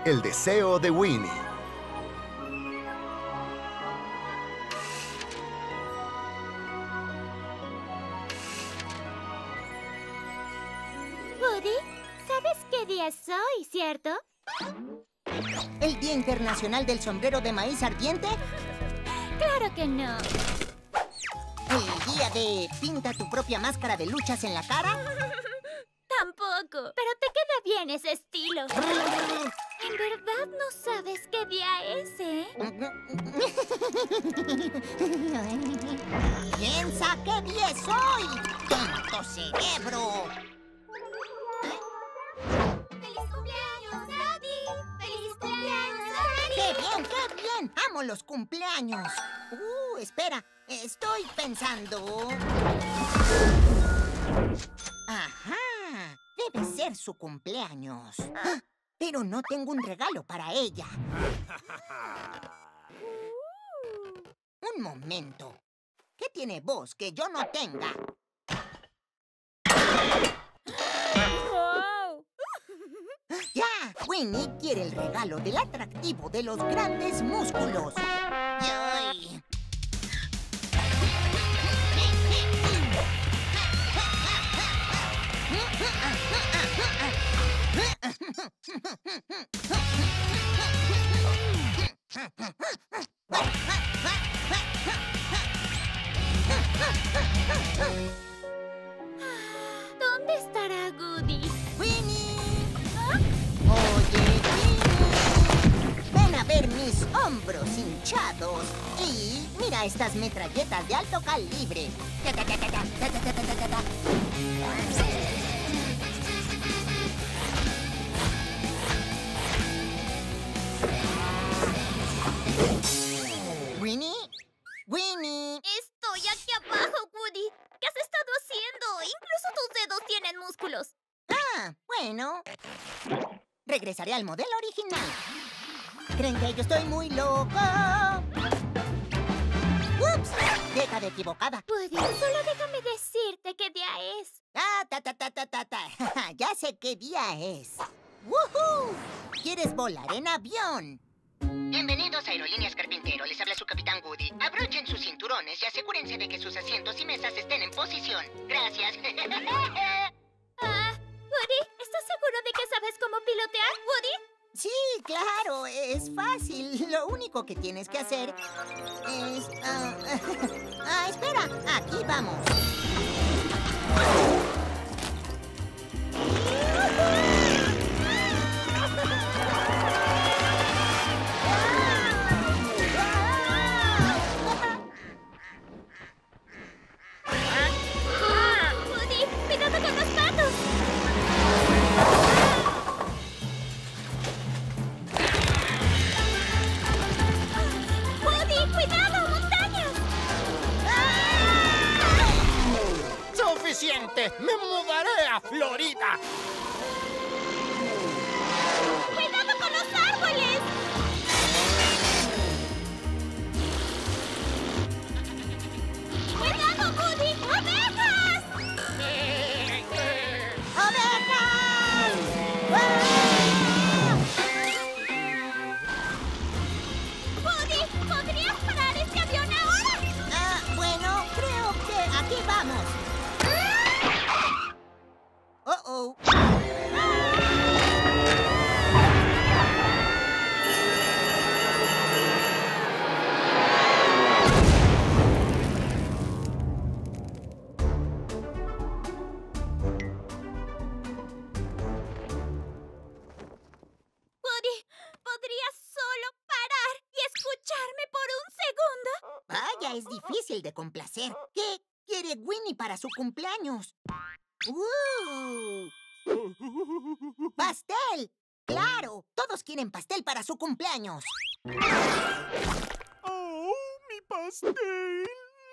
El deseo de Winnie. Woody, ¿sabes qué día es hoy, cierto? ¿El Día Internacional del Sombrero de Maíz Ardiente? ¡Claro que no! ¿El día de pinta tu propia máscara de luchas en la cara? Tampoco, pero te queda bien ese estilo. En verdad no sabes qué día es, ¿eh? ¡Piensa qué día es hoy! ¡Tonto cerebro! ¡Feliz cumpleaños, Daddy! ¡Feliz cumpleaños, Daddy! ¡Qué bien, qué bien! ¡Amo los cumpleaños! Espera. Estoy pensando... ¡Ajá! Debe ser su cumpleaños. ¡Ah! Pero no tengo un regalo para ella. Un momento. ¿Qué tiene vos que yo no tenga? ¡Wow! ¡Ya! Winnie quiere el regalo del atractivo de los grandes músculos. ¡Ay! ¿Dónde estará Woody? ¡Winnie! ¿Ah? Oye, Winnie, ven a ver mis hombros hinchados. Y mira estas metralletas de alto calibre. ¿Winnie? ¡Winnie! Estoy aquí abajo, Woody. ¿Qué has estado haciendo? Incluso tus dedos tienen músculos. Ah, bueno. Regresaré al modelo original. ¿Creen que yo estoy muy loco? ¡Ups! Déjate equivocada. Woody, solo déjame decirte qué día es. Ya sé qué día es. ¡Woohoo! ¿Quieres volar en avión? Bienvenidos a Aerolíneas Carpintero. Les habla su capitán Woody. Abrochen sus cinturones y asegúrense de que sus asientos y mesas estén en posición. Gracias. Woody, ¿estás seguro de que sabes cómo pilotear, Woody? Sí, claro, es fácil. Lo único que tienes que hacer es... espera, aquí vamos. Woody, cuidado con los patos. Woody, cuidado, montañas. ¡Suficiente! ¡Me mudaré a Florida! ¡Cuidado con los árboles! ¡Cuidado, Woody! ¡Abejas! ¡Ovejas! Woody, ¿podrías parar este avión ahora? Bueno, creo que aquí vamos. ¡Oh! Woody, ¿podrías solo parar y escucharme por un segundo? Vaya, es difícil de complacer. ¿Qué quiere Winnie para su cumpleaños? ¡Pastel! ¡Claro! Todos quieren pastel para su cumpleaños. ¡Oh, mi pastel!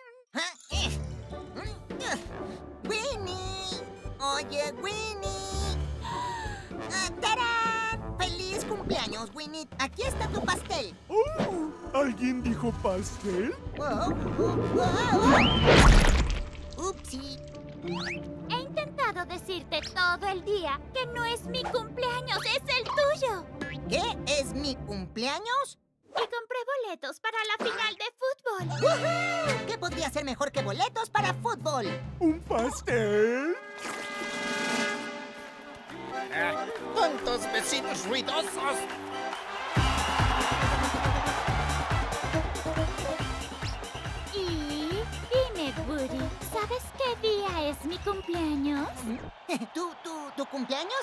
¡Winnie! ¡Oye, Winnie! ¡Tarán! ¡Feliz cumpleaños, Winnie! Aquí está tu pastel. ¿Alguien dijo pastel? ¡Upsi! He intentado decirte todo el día que no es mi cumpleaños, es el tuyo. ¿Qué? ¿Es mi cumpleaños? Y compré boletos para la final de fútbol. ¡Woohoo! ¿Qué podría ser mejor que boletos para fútbol? ¿Un pastel? ¡Cuántos vecinos ruidosos! Y dime, Woody, ¿sabes qué día es mi cumpleaños? ¿Tu cumpleaños?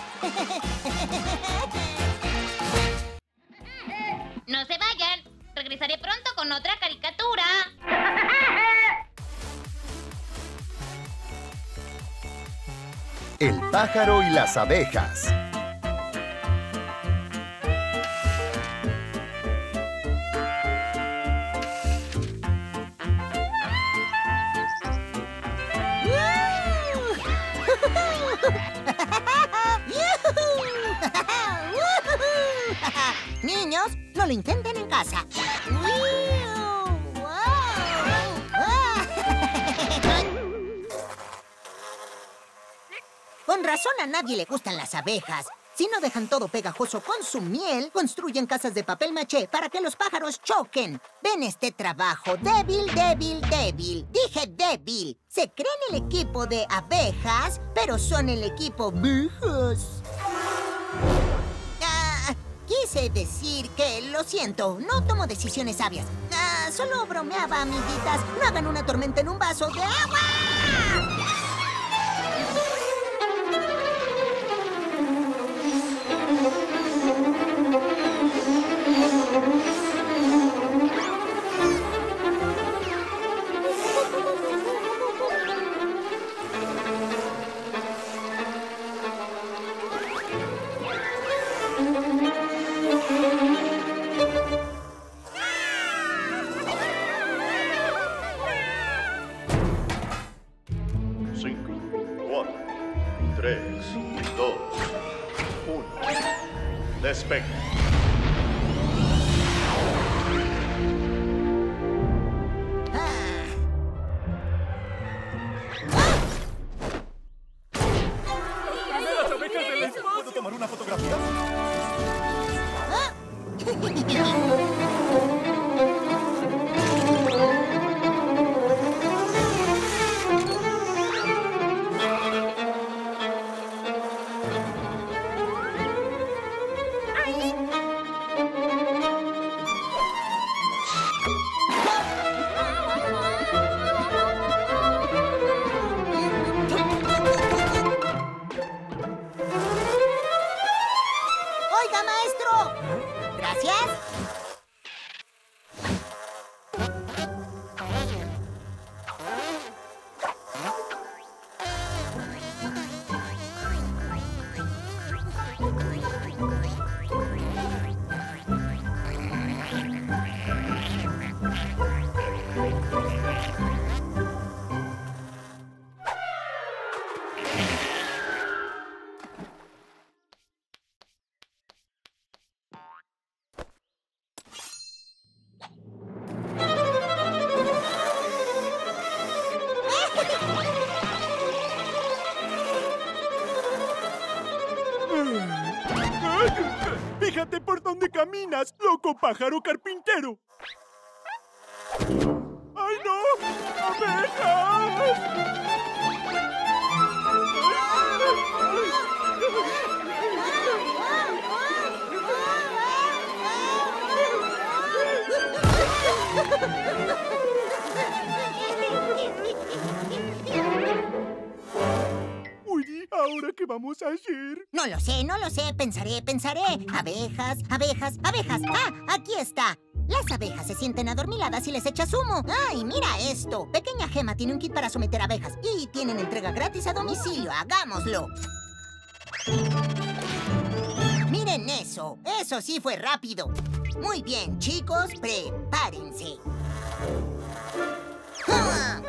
No se vayan. Regresaré pronto con otra caricatura. El pájaro y las abejas. Niños, no lo intenten en casa. Con razón a nadie le gustan las abejas. Si no dejan todo pegajoso con su miel, construyen casas de papel maché para que los pájaros choquen. Ven este trabajo. Débil, débil, débil. Dije débil. Se creen el equipo de abejas, pero son el equipo abejas. Quise decir que, lo siento, no tomo decisiones sabias. Solo bromeaba, amiguitas. No hagan una tormenta en un vaso de agua. Cinco, 4, 3, 2, 1. Despegue. ¿Puedo tomar una fotografía? Oiga, maestro. Gracias. Fíjate por dónde caminas, loco pájaro carpintero. ¡Ay, no! ¡Abejas! Woody, ¿ahora qué vamos a hacer? No lo sé, no lo sé. Pensaré, pensaré. Abejas, abejas, abejas. ¡Ah! Aquí está. Las abejas se sienten adormiladas y les echas humo. ¡Ay, mira esto! Pequeña Gema tiene un kit para someter abejas. Y tienen entrega gratis a domicilio. ¡Hagámoslo! ¡Miren eso! ¡Eso sí fue rápido! Muy bien, chicos, prepárense. ¡Ah!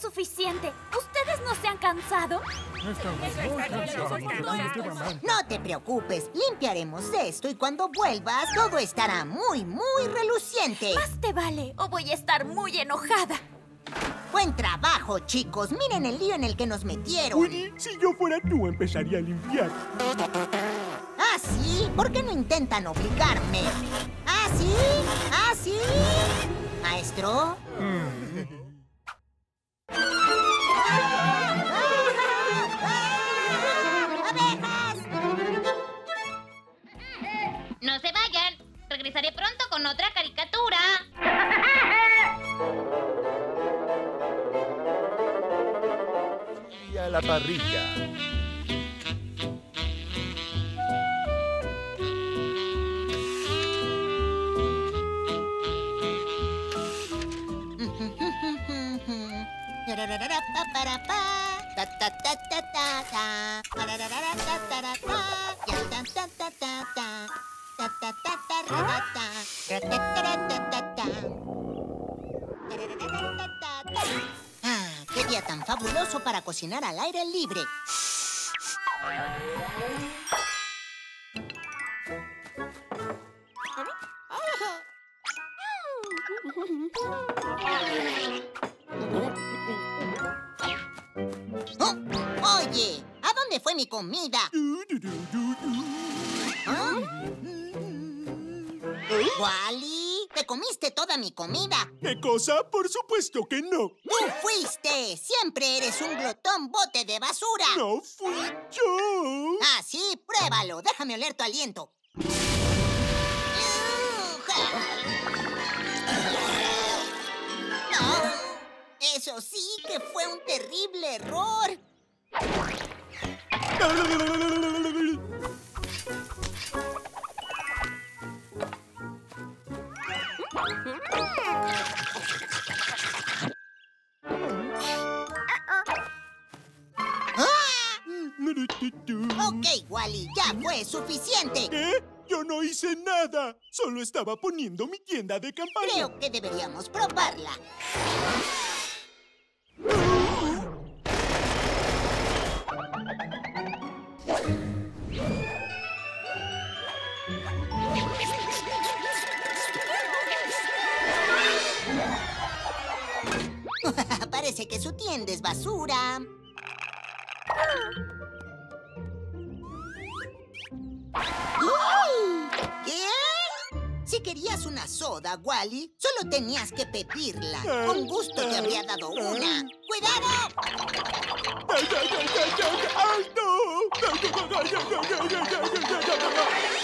suficiente. ¿Ustedes no se han cansado? No te preocupes, limpiaremos esto y cuando vuelvas todo estará muy, muy reluciente. Más te vale, o voy a estar muy enojada. Buen trabajo, chicos. Miren el lío en el que nos metieron. Woody, si yo fuera tú, empezaría a limpiar. ¿Ah, sí? ¿Por qué no intentan obligarme? ¿Ah, sí? ¿Ah, sí? ¿Maestro? ¡Abejas! No se vayan. Regresaré pronto con otra caricatura. Y a la parrilla. Ah, qué día tan fabuloso para cocinar al aire libre. Oh, oye, ¿a dónde fue mi comida? ¿Ah? ¿Wally? ¿Te comiste toda mi comida? ¿Qué cosa? Por supuesto que no. ¡Tú fuiste! ¡Siempre eres un glotón bote de basura! ¡No fui yo! Ah, sí, pruébalo. Déjame oler tu aliento. No, eso sí que fue un terrible error. Ok, Wally, ya fue suficiente. ¿Qué? Yo no hice nada. Solo estaba poniendo mi tienda de campaña. Creo que deberíamos probarla. Parece que su tienda es basura. ¿Qué? Si querías una soda, Wally, solo tenías que pedirla. Con gusto te habría dado una. ¡Cuidado! ¡Ay, no!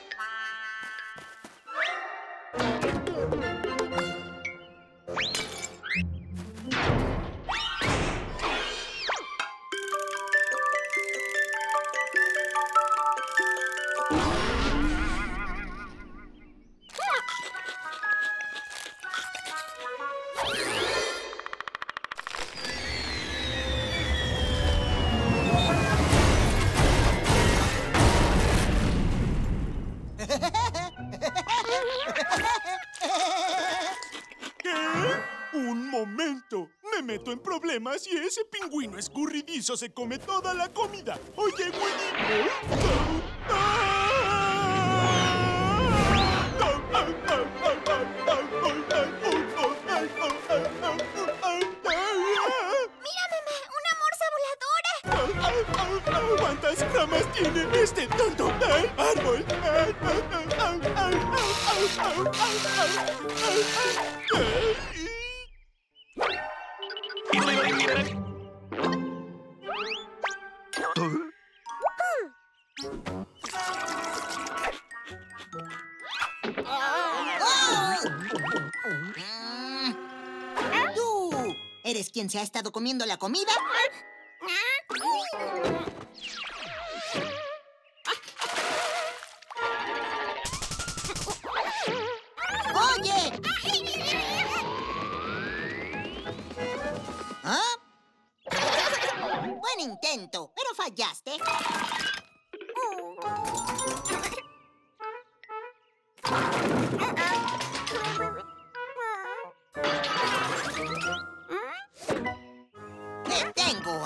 Un momento. Me meto en problemas y ese pingüino escurridizo se come toda la comida. Oye, Woody. ¡Mira, mamá! ¡Una morsa voladora! ¿Cuántas ramas tiene este tonto árbol? ¿Tú eres quien se ha estado comiendo la comida? ¡Oye! ¿Ah? Buen intento, pero fallaste.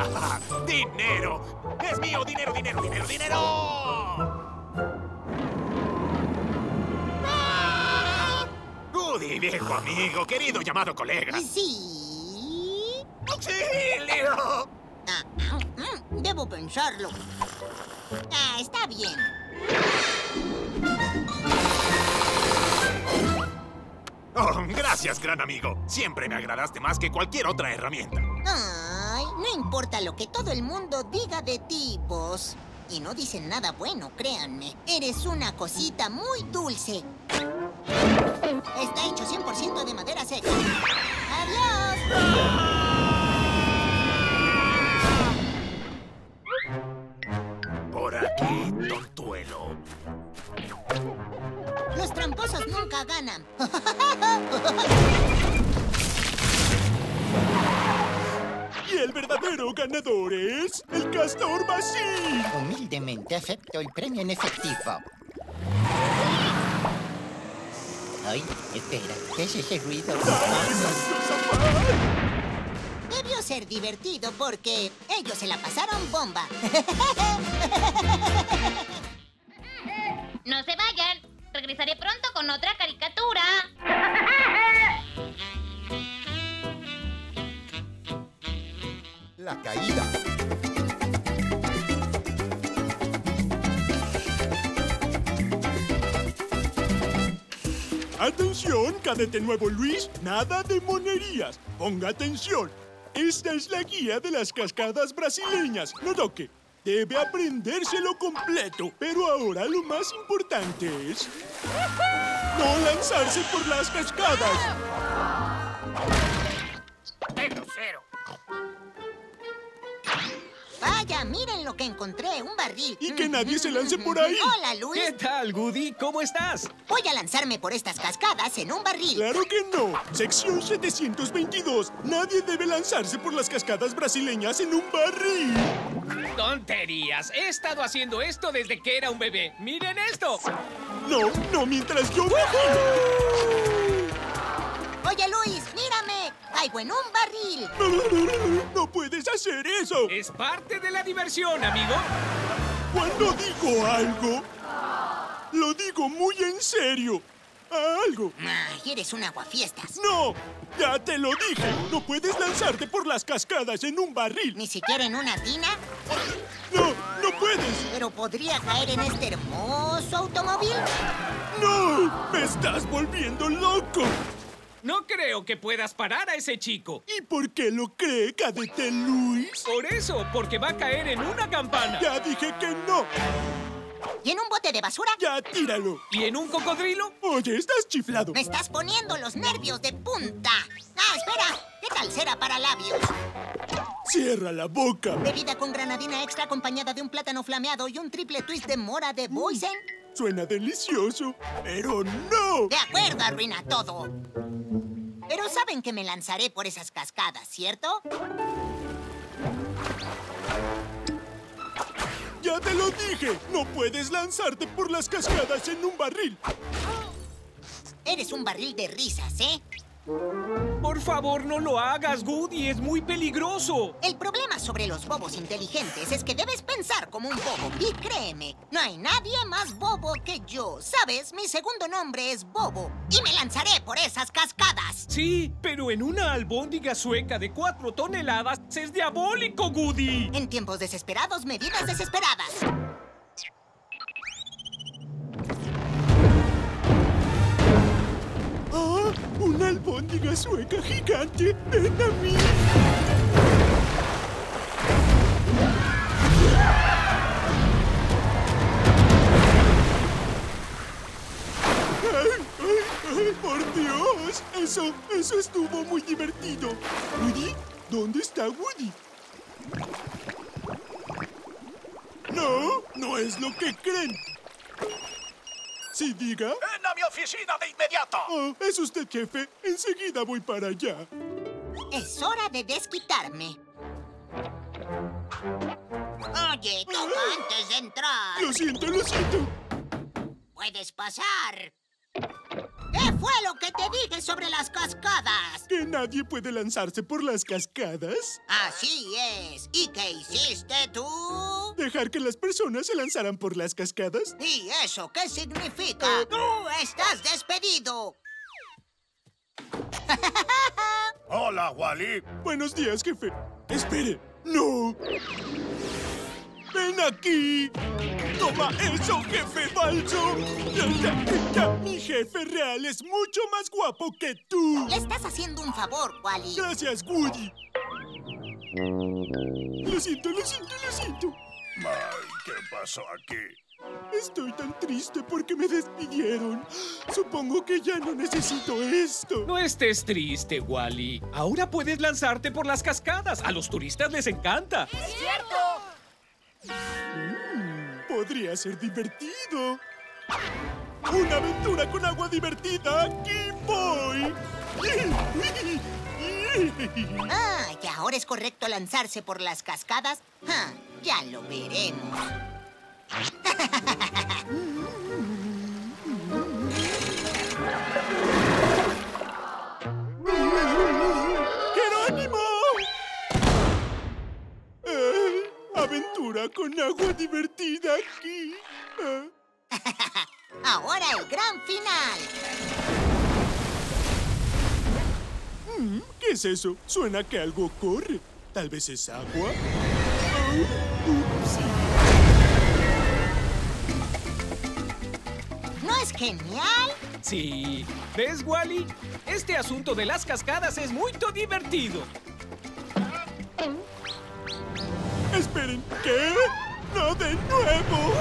¡Dinero! ¡Es mío! ¡Dinero, dinero, dinero, dinero! ¡Ah! Woody, viejo amigo, querido llamado colega. Sí. ¡Auxilio! Debo pensarlo. Está bien. Oh, gracias, gran amigo. Siempre me agradaste más que cualquier otra herramienta. Ay, no importa lo que todo el mundo diga de ti, Buzz. Y no dicen nada bueno, créanme. Eres una cosita muy dulce. Está hecho 100% de madera seca. ¡Adiós! Por aquí, tontuelo. Los tramposos nunca ganan. Y el verdadero ganador es el Castor Basil. Humildemente acepto el premio en efectivo. Ay, espera, ¿qué es ese ruido? Debió ser divertido porque ellos se la pasaron bomba. No se vayan. Regresaré pronto con otra caricatura. La caída. Atención, cadete nuevo Luis, nada de monerías. Ponga atención. Esta es la guía de las cascadas brasileñas. No toque. Debe aprendérselo completo. Pero ahora lo más importante es no lanzarse por las cascadas. Cero. Vaya, miren lo que encontré, un barril. Y que nadie se lance por ahí. Hola, Luis. ¿Qué tal, Woody? ¿Cómo estás? Voy a lanzarme por estas cascadas en un barril. Claro que no. Sección 722. Nadie debe lanzarse por las cascadas brasileñas en un barril. ¡Tonterías! He estado haciendo esto desde que era un bebé. ¡Miren esto! No, mientras yo vigilo. Oye, Luis, mírame. Caigo en un barril. No puedes hacer eso. Es parte de la diversión, amigo. Cuando digo algo, lo digo muy en serio. Algo. Ay, eres un aguafiestas. No, ya te lo dije. No puedes lanzarte por las cascadas en un barril. ¿Ni siquiera en una tina? No puedes. ¿Pero podría caer en este hermoso automóvil? ¡No! ¡Me estás volviendo loco! No creo que puedas parar a ese chico. ¿Y por qué lo cree, cadete Luis? Por eso, porque va a caer en una campana. Ya dije que no. ¿Y en un bote de basura? Ya tíralo. ¿Y en un cocodrilo? Oye, estás chiflado. Me estás poniendo los nervios de punta. Espera. ¿Qué tal cera para labios? Cierra la boca. Bebida con granadina extra acompañada de un plátano flameado y un triple twist de mora de Boysen. Suena delicioso, pero no. De acuerdo, arruina todo. Pero saben que me lanzaré por esas cascadas, ¿cierto? Ya te lo dije. No puedes lanzarte por las cascadas en un barril. Eres un barril de risas, ¿eh? Por favor, no lo hagas, Woody. Es muy peligroso. El problema sobre los bobos inteligentes es que debes pensar como un bobo. Y créeme, no hay nadie más bobo que yo. ¿Sabes? Mi segundo nombre es Bobo. Y me lanzaré por esas cascadas. Sí, pero en una albóndiga sueca de 4 toneladas es diabólico, Woody. En tiempos desesperados, medidas desesperadas. ¡Ah! ¡Una albóndiga sueca gigante! ¡Ven a mí! ¡Ay, por Dios! Eso estuvo muy divertido. ¿Woody? ¿Dónde está Woody? No es lo que creen. ¿Sí, diga? ¡Ven a mi oficina de inmediato! Oh, es usted, jefe. Enseguida voy para allá. Es hora de desquitarme. Oye, toma antes de entrar. Lo siento. Puedes pasar. ¿Qué fue lo que te dije sobre las cascadas? ¿Que nadie puede lanzarse por las cascadas? Así es. ¿Y qué hiciste tú? ¿Dejar que las personas se lanzaran por las cascadas? ¿Y eso qué significa? ¡Tú estás despedido! Hola, Wally. Buenos días, jefe. Espere. ¡No! ¡Ven aquí! ¡Toma eso, jefe falso! Mi jefe real es mucho más guapo que tú. Le estás haciendo un favor, Wally. Gracias, Woody. Lo siento. Ay, ¿qué pasó aquí? Estoy tan triste porque me despidieron. Supongo que ya no necesito esto. No estés triste, Wally. Ahora puedes lanzarte por las cascadas. A los turistas les encanta. ¡Es cierto! Podría ser divertido. ¡Una aventura con agua divertida! ¡Aquí voy! Ah, ¿y ahora es correcto lanzarse por las cascadas? Ah, ya lo veremos. ¡Jerónimo! Aventura con agua divertida aquí. Ahora el gran final. ¿Qué es eso? Suena que algo corre. ¿Tal vez es agua? ¿No es genial? Sí. ¿Ves, Wally? Este asunto de las cascadas es muy divertido. Esperen, ¿qué? ¡No de nuevo!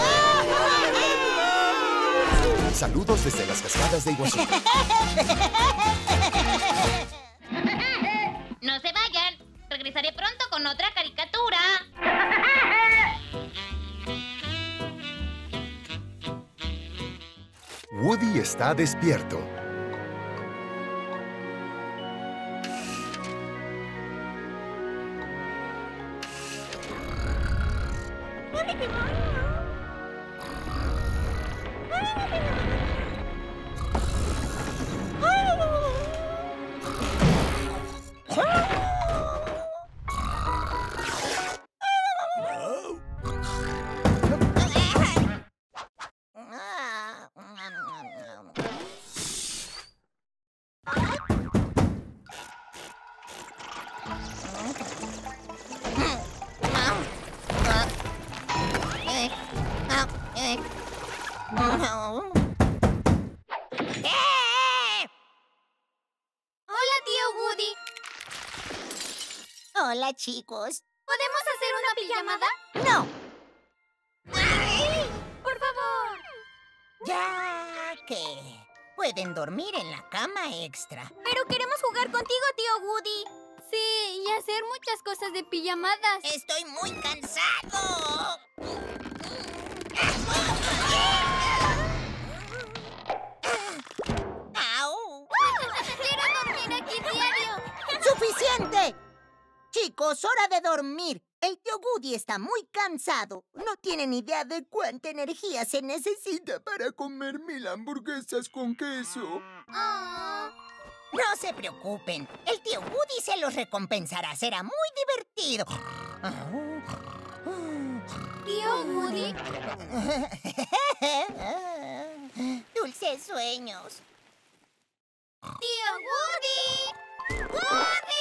Saludos desde las cascadas de Iguazú. No se vayan. Regresaré pronto con otra caricatura. Woody está despierto. Hola, tío Woody. Hola, chicos. ¿Podemos hacer una pijamada? ¡No! ¡Por favor! Ya que pueden dormir en la cama extra. Pero queremos jugar contigo, tío Woody. Sí, y hacer muchas cosas de pijamadas. ¡Estoy muy cansado! ¡Au! Quiero dormir aquí diario. ¡Suficiente! Chicos, hora de dormir. El tío Woody está muy cansado. No tienen idea de cuánta energía se necesita para comer 1000 hamburguesas con queso. No se preocupen. El tío Woody se los recompensará. Será muy divertido. ¿Tío Woody? Dulces sueños. ¡Tío Woody! ¡Woody!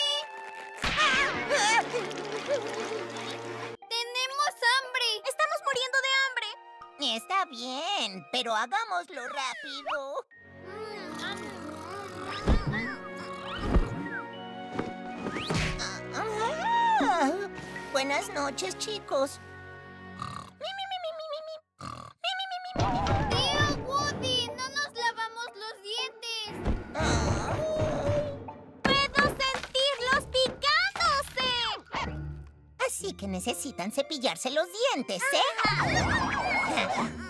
¡Tenemos hambre! ¡Estamos muriendo de hambre! Está bien, pero hagámoslo rápido. Buenas noches, chicos. ¡Tío Woody! ¡No nos lavamos los dientes! ¡Puedo sentirlos picándose! Así que necesitan cepillarse los dientes, ¿eh?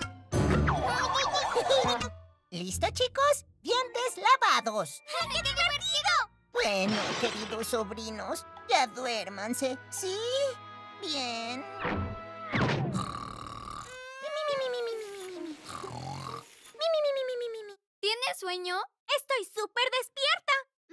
¿Listo, chicos? Dientes lavados. ¡Qué divertido! Bueno, queridos sobrinos, ya duérmanse, ¿sí? Bien. ¿Tienes sueño? Estoy súper despierta.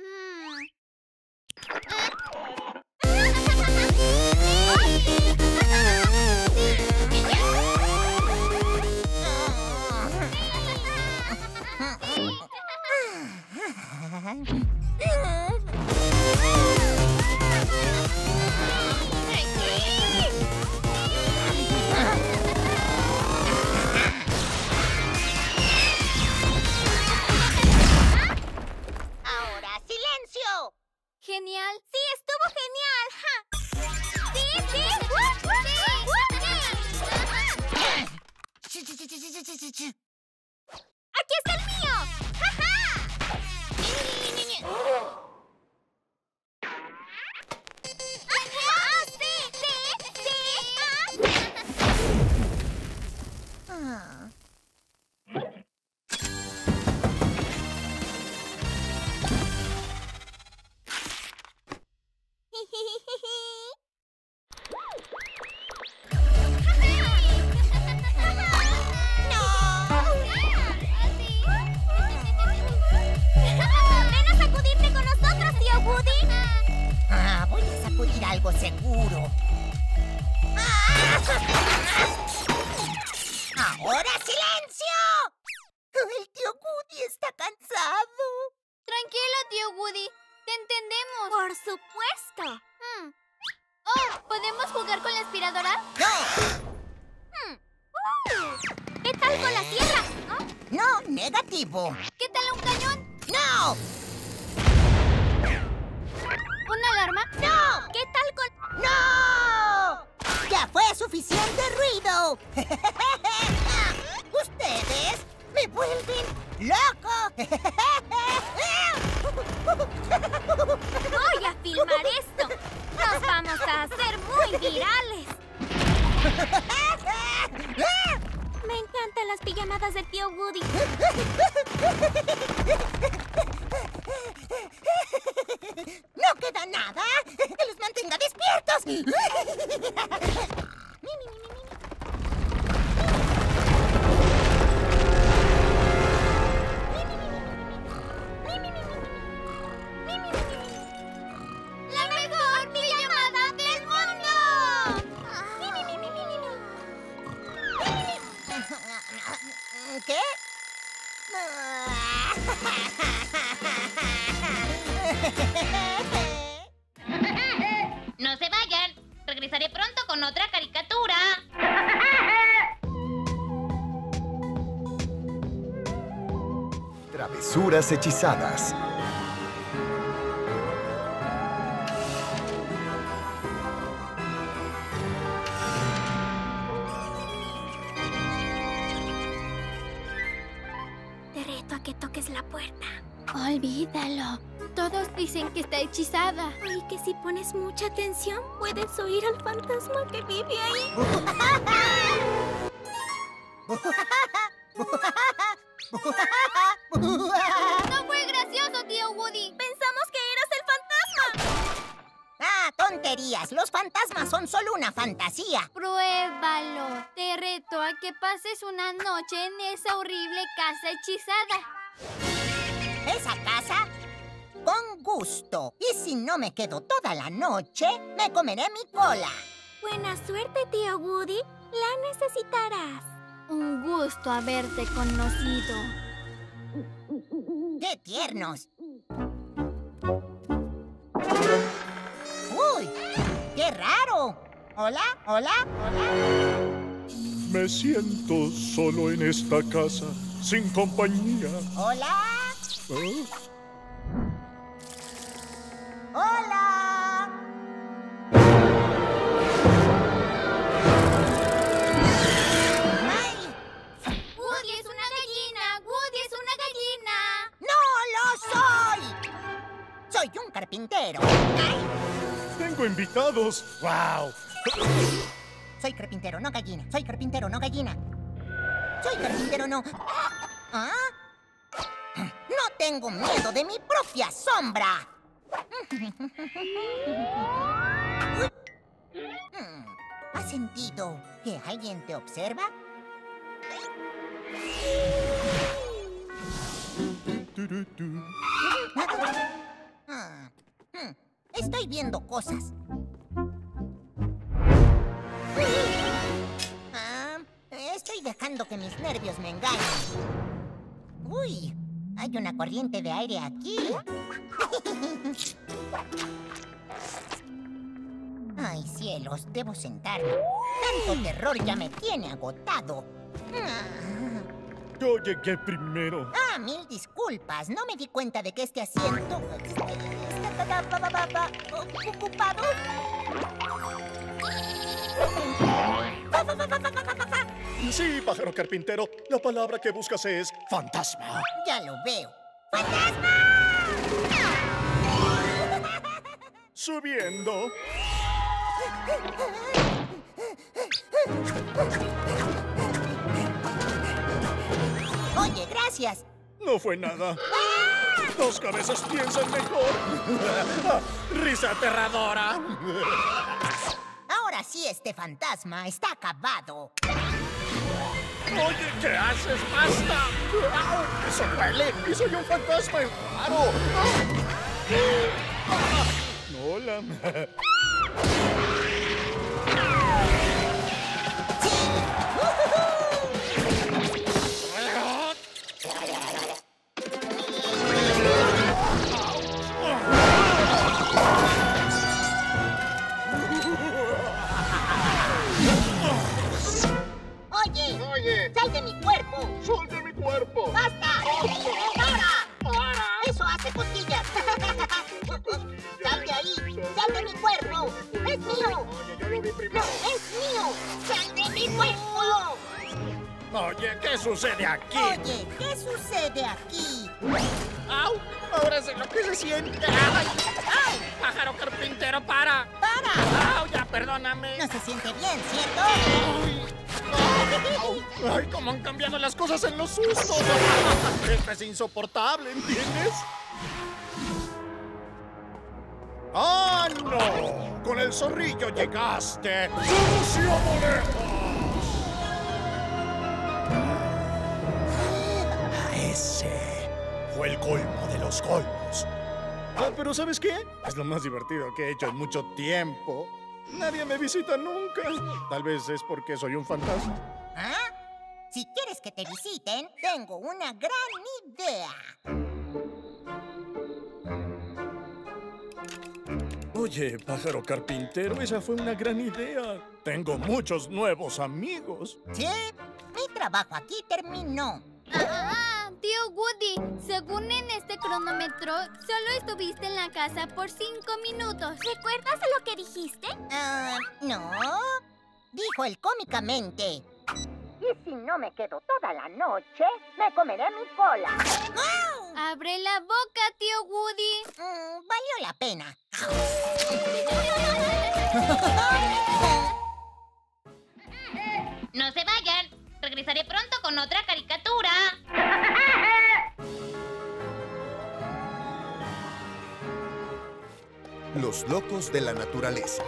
¡Ahora, silencio! Genial. Sí, estuvo genial. ¡Ja! Sí, sí. ¡Aquí está el mío! ¡Ja, ja! ¡Ah, sí, sí, sí! ¡Ven a sacudirte con nosotros, tío Woody! Voy a sacudir algo seguro. ¡Ahora silencio! El tío Woody está cansado. Tranquilo, tío Woody. Te entendemos. Por supuesto. Oh, ¿podemos jugar con la aspiradora? ¡No! ¿Qué tal con la sierra? ¡No, negativo! ¿Qué tal un cañón? ¡No! ¿Una alarma? ¡No! ¿Qué tal con...? ¡No! ¡Ya fue suficiente ruido! ¡Ustedes me vuelven loco! Voy a filmar esto. Nos vamos a hacer muy virales. Me encantan las pijamadas del tío Woody. ¡No queda nada! ¡Que los mantenga despiertos! ¡La mejor pijamada del mundo! ¿Qué? No se vayan. Regresaré pronto con otra caricatura. Travesuras hechizadas. Te reto a que toques la puerta. Olvídalo. Todos dicen que está hechizada. Y que si pones mucha atención, puedes oír al fantasma que vive ahí. No fue gracioso, tío Woody. Pensamos que eras el fantasma. ¡Tonterías! Los fantasmas son solo una fantasía. Pruébalo. Te reto a que pases una noche en esa horrible casa hechizada. ¿Esa casa? Con gusto. Y si no me quedo toda la noche, me comeré mi cola. Buena suerte, tío Woody. La necesitarás. Un gusto haberte conocido. ¡Qué tiernos! ¡Uy! ¡Qué raro! ¿Hola? ¿Hola? ¿Hola? Me siento solo en esta casa, sin compañía. ¿Hola? ¿Eh? ¡Hola! ¡Ay! ¡Woody es una gallina! ¡Woody es una gallina! ¡No lo soy! ¡Soy un carpintero! ¡Ay! Tengo invitados. ¡Wow! Soy carpintero, no gallina. Soy carpintero, no gallina. Soy carpintero, no... ¿Ah? No tengo miedo de mi propia sombra. ¿Has sentido que alguien te observa? Estoy viendo cosas. Estoy dejando que mis nervios me engañen. Uy, hay una corriente de aire aquí. Ay, cielos, debo sentarme. Tanto terror ya me tiene agotado. Yo llegué primero. Mil disculpas. No me di cuenta de que este asiento ocupado. Sí, pájaro carpintero. La palabra que buscas es fantasma. Ya lo veo. ¡Fantasma! Subiendo. Oye, gracias. No fue nada. Dos cabezas piensan mejor. Risa aterradora. Ahora sí, este fantasma está acabado. Oye, ¿qué haces? ¡Basta! ¡Au! ¡Eso duele! ¡Y soy un fantasma! ¡Es raro! Hola. Oye, ¡sal de mi cuerpo! ¡Sal de mi cuerpo! ¡Basta! ¡Para! ¡Eso hace cosquillas! ¡Sal de ahí! ¡Sal de mi cuerpo! ¡Es mío! Oye, yo lo vi primero. ¡No, es mío! ¡Sal de mi cuerpo! Oye, ¿qué sucede aquí? Oye, ¿qué sucede aquí? ¡Au! Ahora sé lo que se siente. ¡Ay! ¡Ay! ¡Pájaro carpintero, para! ¡Para! ¡Au! Ya, perdóname. No se siente bien, ¿cierto? ¡Ay, cómo han cambiado las cosas en los sustos! Esto es insoportable, ¿entiendes? ¡Ah, no! ¡Con el zorrillo llegaste! ¡Sucio Ese fue el colmo de los colmos. Pero ¿sabes qué? Es lo más divertido que he hecho en mucho tiempo. Nadie me visita nunca. Tal vez es porque soy un fantasma. Si quieres que te visiten, tengo una gran idea. Oye, pájaro carpintero, esa fue una gran idea. Tengo muchos nuevos amigos. Sí, mi trabajo aquí terminó. Tío Woody, según en este cronómetro, solo estuviste en la casa por 5 minutos. ¿Recuerdas lo que dijiste? No. Dijo él cómicamente. Y si no me quedo toda la noche, me comeré mi cola. ¡Abre la boca, tío Woody! Valió la pena. No se vayan. Regresaré pronto con otra caricatura. Los locos de la naturaleza.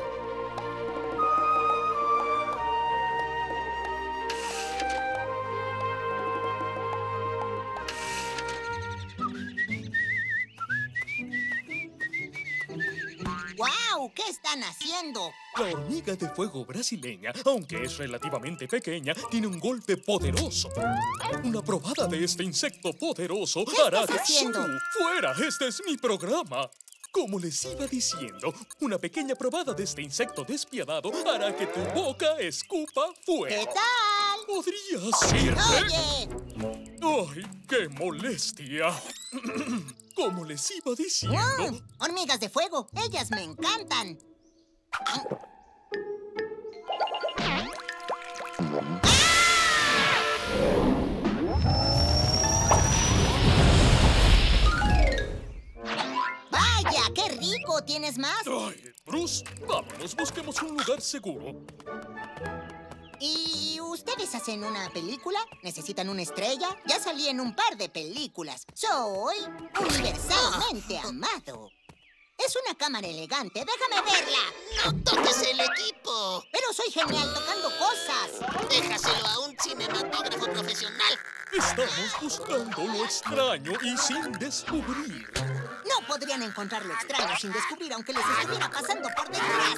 ¡Guau! ¿Qué están haciendo? La hormiga de fuego brasileña, aunque es relativamente pequeña, tiene un golpe poderoso. Una probada de este insecto poderoso hará estás que... haciendo? ¡Fuera! ¡Este es mi programa! Como les iba diciendo, una pequeña probada de este insecto despiadado hará que tu boca escupa fuego. ¿Qué tal? ¿Podrías irte? ¡Oye! ¡Ay, qué molestia! Como les iba diciendo... ¡Hormigas de fuego! ¡Ellas me encantan! ¡Vaya! ¡Qué rico! ¿Tienes más? Ay, Bruce, vámonos, busquemos un lugar seguro. ¿Y ustedes hacen una película? ¿Necesitan una estrella? Ya salí en un par de películas. Soy universalmente amado. Es una cámara elegante. ¡Déjame verla! ¡No toques el equipo! Pero soy genial tocando cosas. Déjaselo a un cinematógrafo profesional. Estamos buscando lo extraño y sin descubrir. No podrían encontrar lo extraño sin descubrir, aunque les estuviera pasando por detrás.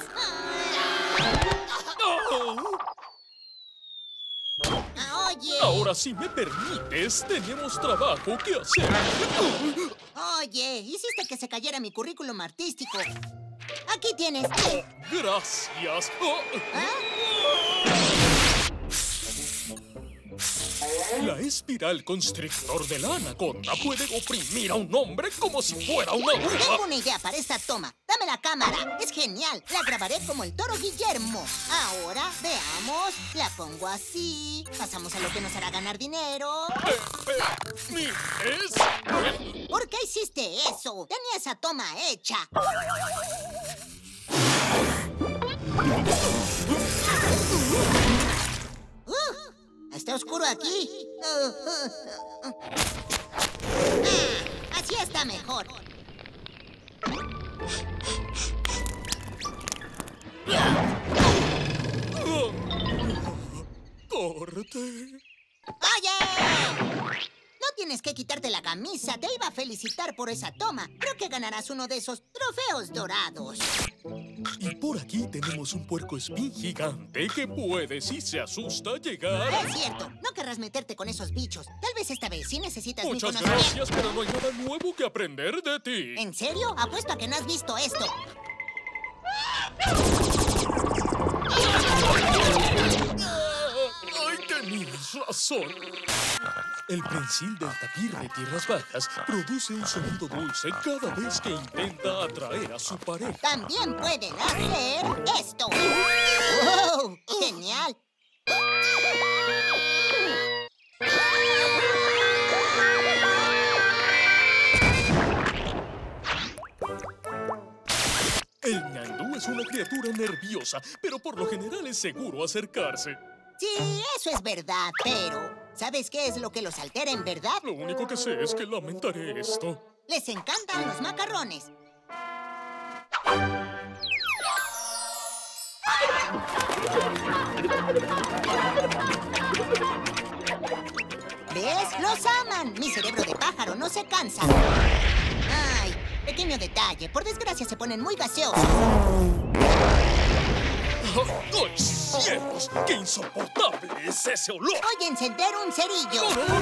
Oye. Ahora, si me permites, tenemos trabajo que hacer. Oye, hiciste que se cayera mi currículum artístico. Aquí tienes. Gracias. La espiral constrictor de la anaconda puede oprimir a un hombre como si fuera una Tengo aguja. una idea para esta toma. Dame la cámara. Es genial. La grabaré como el toro Guillermo. Ahora, veamos. La pongo así. Pasamos a lo que nos hará ganar dinero. ¿Por qué hiciste eso? Tenía esa toma hecha. Está oscuro aquí. Así está mejor. ¡Corte! ¡Oye! No tienes que quitarte la camisa. Te iba a felicitar por esa toma. Creo que ganarás uno de esos trofeos dorados. Y por aquí tenemos un puercoespín gigante que puede, si se asusta, llegar. Es cierto. No querrás meterte con esos bichos. Tal vez esta vez sí necesitas mi Muchas conocimiento. gracias, pero no hay nada nuevo que aprender de ti. ¿En serio? Apuesto a que no has visto esto. ¡Ay, tenías razón! El prensil del tapir de tierras bajas produce un sonido dulce cada vez que intenta atraer a su pareja. También pueden hacer esto. ¡Wow! ¡Genial! El ñandú es una criatura nerviosa, pero por lo general es seguro acercarse. Sí, eso es verdad, pero ¿sabes qué es lo que los altera en verdad? Lo único que sé es que lamentaré esto. Les encantan los macarrones. ¿Ves? ¡Los aman! Mi cerebro de pájaro no se cansa. Ay, pequeño detalle. Por desgracia se ponen muy gaseosos. ¡Ay, cielos! ¡Qué insoportable es ese olor! Voy a encender un cerillo.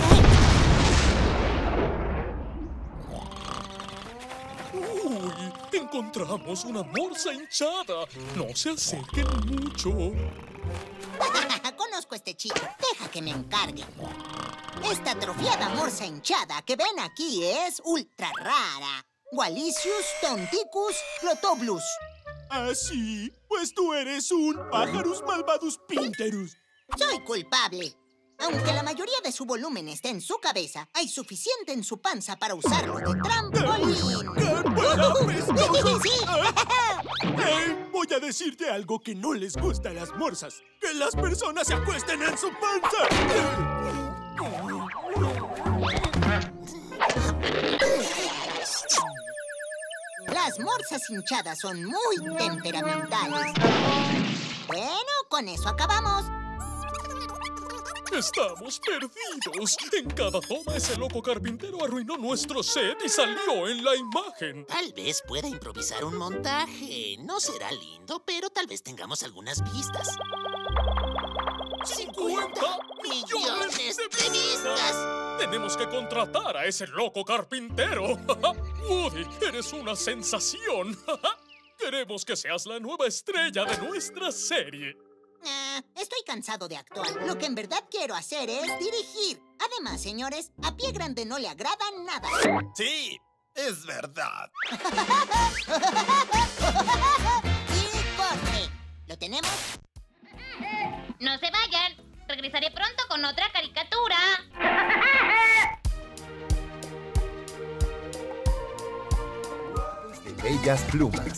¡Uy! Encontramos una morsa hinchada. No se acerquen mucho. Conozco a este chico. Deja que me encargue. Esta atrofiada morsa hinchada que ven aquí es ultra rara. Wallicius tonticus plotoblus. ¿Ah, sí? Pues tú eres un Pájarus malvadus pinterus. Soy culpable. Aunque la mayoría de su volumen está en su cabeza, hay suficiente en su panza para usarlo de trampolín. ¡Sí! Voy a decirte algo que no les gusta a las morsas. ¡Que las personas se acuesten en su panza! Las morsas hinchadas son muy temperamentales. Bueno, con eso acabamos. Estamos perdidos. En cada toma ese loco carpintero arruinó nuestro set y salió en la imagen. Tal vez pueda improvisar un montaje. No será lindo, pero tal vez tengamos algunas vistas. ¡50 millones de vistas! Tenemos que contratar a ese loco carpintero. Woody, eres una sensación. Queremos que seas la nueva estrella de nuestra serie. Estoy cansado de actuar. Lo que en verdad quiero hacer es dirigir. Además, señores, a Pie Grande no le agrada nada. Sí, es verdad. Y corte. ¿Lo tenemos? No se vayan. Regresaré pronto con otra caricatura. De bellas plumas.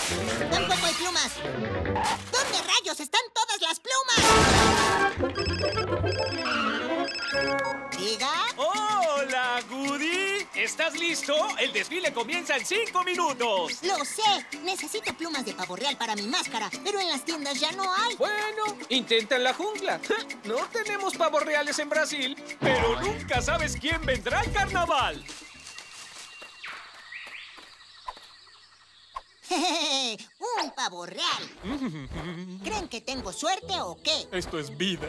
¡Tampoco hay plumas! ¿Dónde rayos están todas las plumas? ¿Diga? ¡Hola, Woody! ¿Estás listo? El desfile comienza en 5 minutos. Lo sé. Necesito plumas de pavo real para mi máscara, pero en las tiendas ya no hay. Bueno, intenta en la jungla. No tenemos pavos reales en Brasil, pero nunca sabes quién vendrá al carnaval. ¡Un pavo real! ¿Creen que tengo suerte o qué? Esto es vida.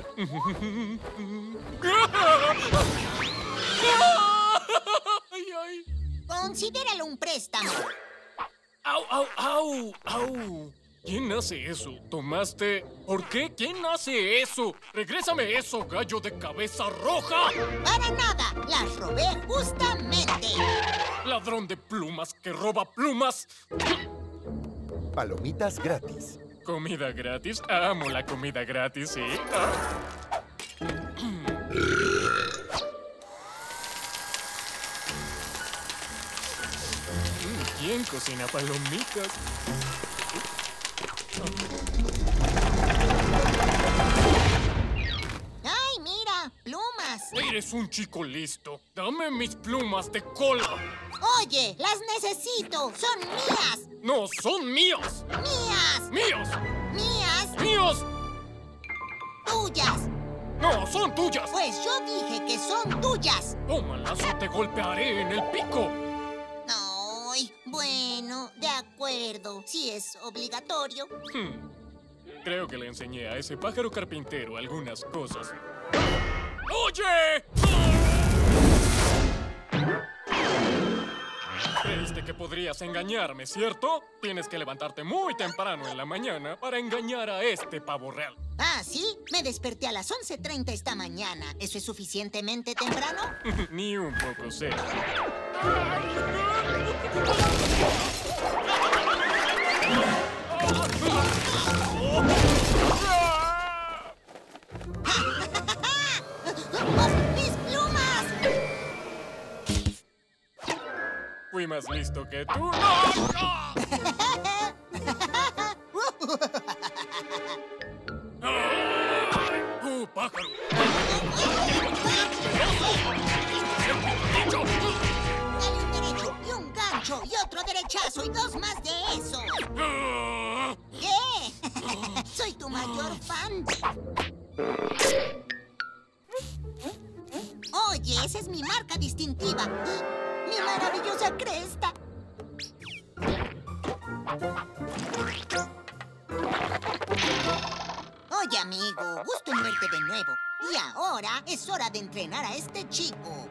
Ay, ay. Considéralo un préstamo. ¡Au, au, au! ¡Au! ¿Quién hace eso? ¿Tomaste? ¿Por qué? ¿Quién hace eso? ¡Regrésame eso, gallo de cabeza roja! ¡Para nada! ¡Las robé justamente! ¡Ladrón de plumas que roba plumas! Palomitas gratis. ¿Comida gratis? Amo la comida gratis, ¿sí? ¿Quién cocina palomitas? ¡Ay, mira! ¡Plumas! Eres un chico listo. Dame mis plumas de cola. Oye, las necesito. Son mías. No, son míos. Mías. Míos. Mías. Míos. Tuyas. No, son tuyas. Pues yo dije que son tuyas. Tómalas o te golpearé en el pico. Ay, bueno, de acuerdo. Si es obligatorio. Creo que le enseñé a ese pájaro carpintero algunas cosas. ¡Oye! Creíste que podrías engañarme, ¿cierto? Tienes que levantarte muy temprano en la mañana para engañar a este pavo real. ¿Ah, sí? Me desperté a las 11:30 esta mañana. ¿Eso es suficientemente temprano? Ni un poco serio. ¡Mis plumas! Fui más listo que tú. ¡Pájaro! Dale un derecho y un gancho y otro derechazo y dos más de eso. ¿Qué? Soy tu mayor fan. Oye, esa es mi marca distintiva. ¡Mi maravillosa cresta! Oye, amigo, gusto en verte de nuevo. Y ahora es hora de entrenar a este chico.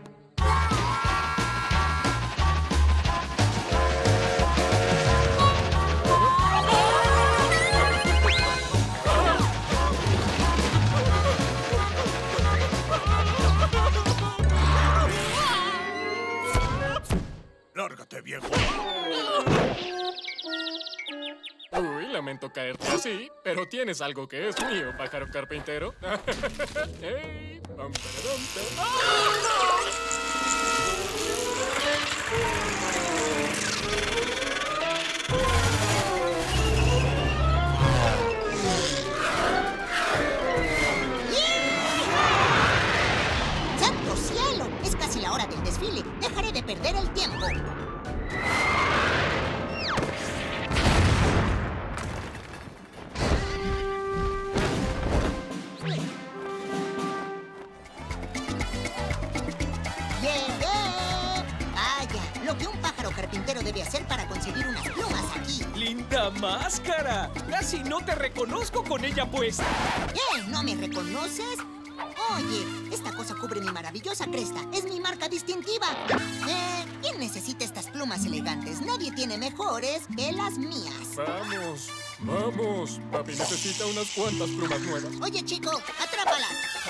¡Lárgate, viejo! Uy, lamento caerte así, pero tienes algo que es mío, pájaro carpintero. Hey, pam, paradam, ¡Santo cielo! Es casi la hora del desfile. Dejaré de perder el tiempo. Lo que un pájaro carpintero debe hacer para conseguir unas plumas aquí. ¡Linda máscara! Casi no te reconozco con ella puesta. ¿Qué? ¿No me reconoces? Oye, esta cosa cubre mi maravillosa cresta. Es mi marca distintiva. ¿Quién necesita estas plumas elegantes? Nadie tiene mejores que las mías. Vamos, vamos. Papi necesita unas cuantas plumas nuevas. Oye, chico, atrápalas.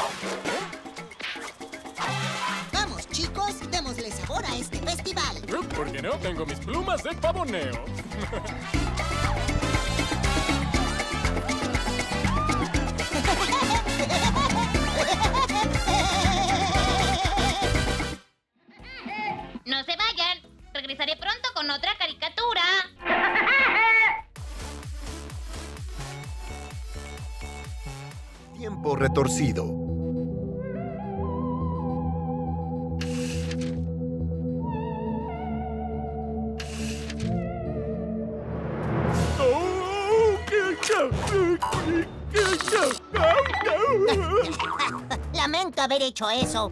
Vamos, chicos, démosle sabor a este festival. ¿Por qué no? Tengo mis plumas de pavoneo. No se vayan. Regresaré pronto con otra caricatura. tiempo retorcido. Lamento haber hecho eso.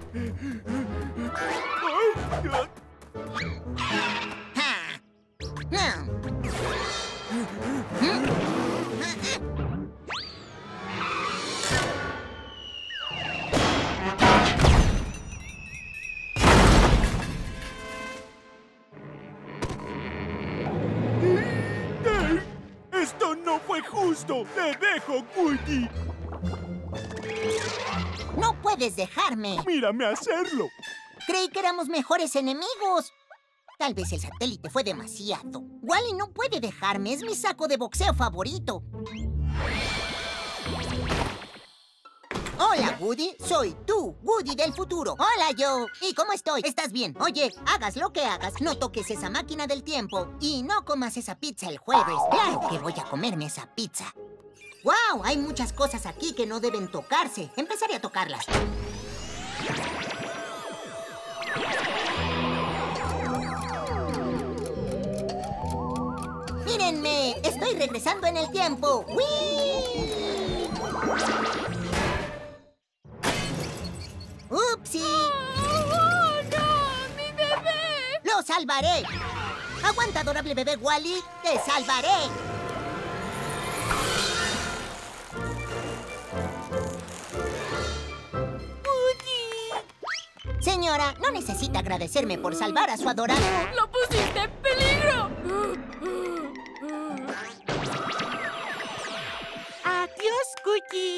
¡Esto no fue justo! ¡Te dejo, Woody! ¡No puedes dejarme! ¡Mírame hacerlo! Creí que éramos mejores enemigos. Tal vez el satélite fue demasiado. Wally no puede dejarme. Es mi saco de boxeo favorito. Hola, Woody. Soy tú, Woody del futuro. Hola, Joe. ¿Y cómo estoy? ¿Estás bien? Oye, hagas lo que hagas, no toques esa máquina del tiempo y no comas esa pizza el jueves. Claro que voy a comerme esa pizza. ¡Wow! Hay muchas cosas aquí que no deben tocarse. Empezaré a tocarlas. ¡Mírenme! ¡Estoy regresando en el tiempo! ¡Wii! ¡Upsi! ¡Oh, no! ¡Mi bebé! ¡Lo salvaré! ¡Aguanta, adorable bebé Wally! ¡Te salvaré! Señora, no necesita agradecerme por salvar a su adorado. ¡Lo pusiste en peligro! ¡Adiós, Cookie!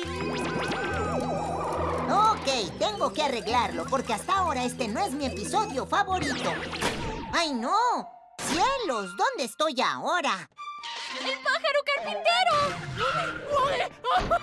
Ok, tengo que arreglarlo, porque hasta ahora este no es mi episodio favorito. ¡Ay, no! ¡Cielos! ¿Dónde estoy ahora? ¡El pájaro carpintero!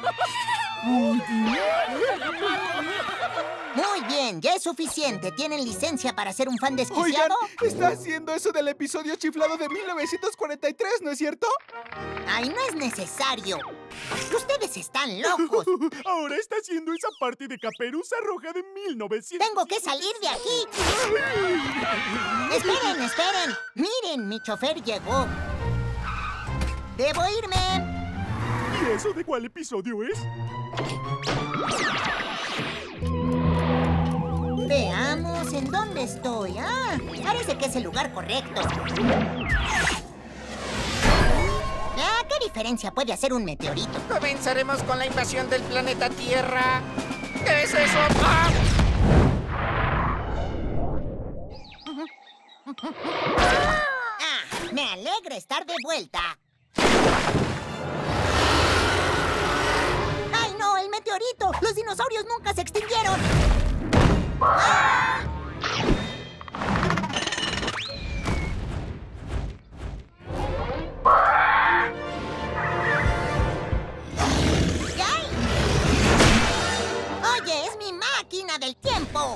Muy bien, ya es suficiente. ¿Tienen licencia para ser un fan desquiciado? Oigan, está haciendo eso del episodio chiflado de 1943, ¿no es cierto? ¡Ay, no es necesario! ¡Ustedes están locos! Ahora está haciendo esa parte de Caperuza Roja de 1900. ¡Tengo que salir de aquí! ¡Esperen, esperen! ¡Miren, mi chofer llegó! ¡Debo irme! ¿Y eso de cuál episodio es? Veamos en dónde estoy. Ah, parece que es el lugar correcto. Ah, ¿qué diferencia puede hacer un meteorito? Comenzaremos con la invasión del planeta Tierra. ¿Qué es eso? ¡Ah! Ah, me alegra estar de vuelta. ¡Ay, no! ¡El meteorito! ¡Los dinosaurios nunca se extinguieron! ¡Ah! ¡Ay! ¡Oye, es mi máquina del tiempo!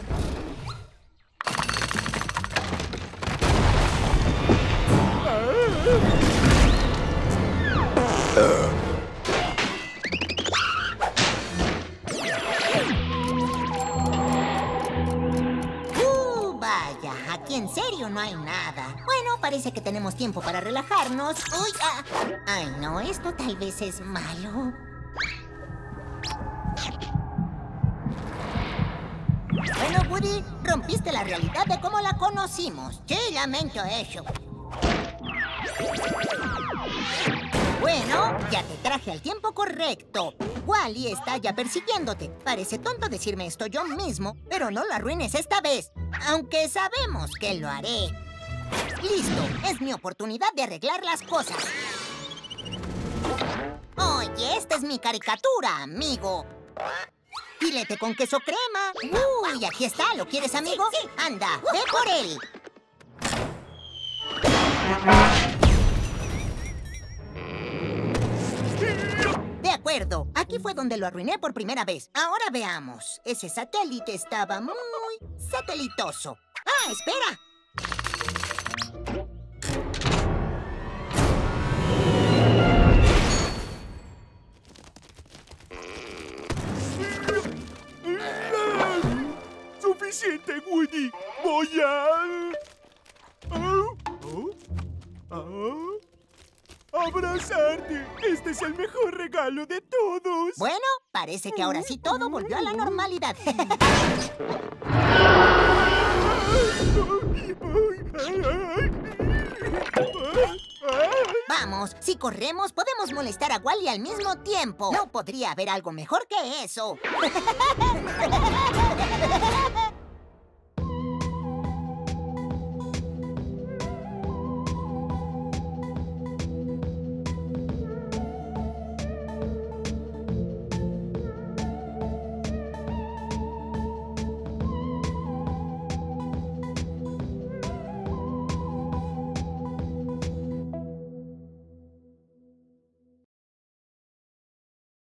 Vaya, aquí en serio no hay nada. Bueno, parece que tenemos tiempo para relajarnos. ¡Uy! Ah. Ay, no, esto tal vez es malo. Bueno, Woody, rompiste la realidad de cómo la conocimos. Sí, lamento eso. Bueno, ya te traje al tiempo correcto. Wally está ya persiguiéndote. Parece tonto decirme esto yo mismo, pero no lo arruines esta vez. Aunque sabemos que lo haré. Listo, es mi oportunidad de arreglar las cosas. Oye, esta es mi caricatura, amigo. Filete con queso crema. Uy, aquí está. ¿Lo quieres, amigo? Sí. Anda, ve por él. De acuerdo. Aquí fue donde lo arruiné por primera vez. Ahora veamos. Ese satélite estaba muy satelitoso. ¡Ah, espera! abrazarte. Este es el mejor regalo de todos. Bueno, parece que ahora sí todo volvió a la normalidad. Vamos, si corremos podemos molestar a Wally al mismo tiempo. No podría haber algo mejor que eso.